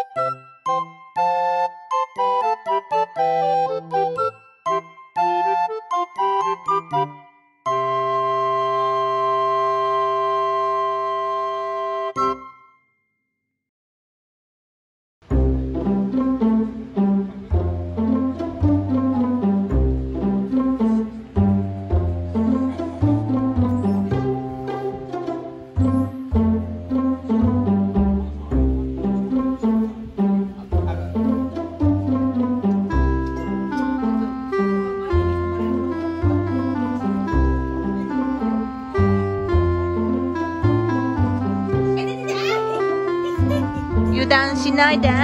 油断しないで。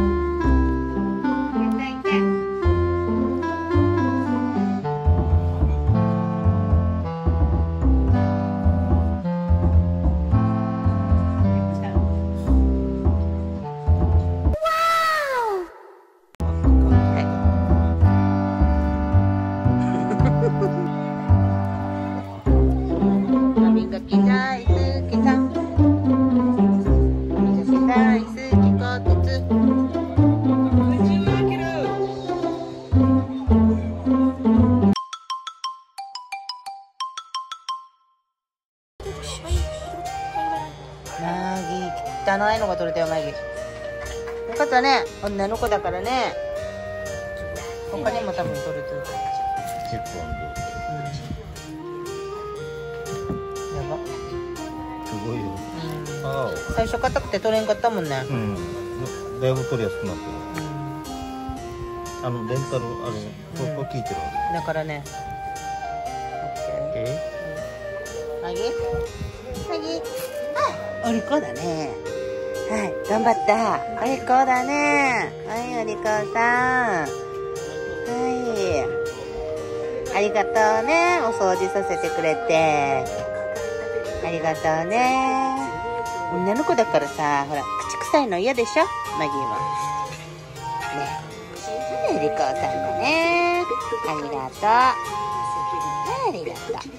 歯磨き大好きさん。歯磨き大好きこてつ。マギー、汚いのが取れたよ、マギー。よかったね、女の子だからね。他にも多分取れてる。 結構やば。 すごいよ。ああ。 最初硬くて取れんかったもんね。 うん。だいぶ取りやすくなってる。レンタルここ聞いてる。 だからね。オッケー。マギー？マギー？お利口だね。はい、頑張った。お利口だね。はい、お利口さん。はい。ありがとうね。お掃除させてくれて。ありがとうね。女の子だからさ、ほら、口臭いの嫌でしょ？マギーは。ね。お利口さんだね。ありがとう。はい、ありがとう。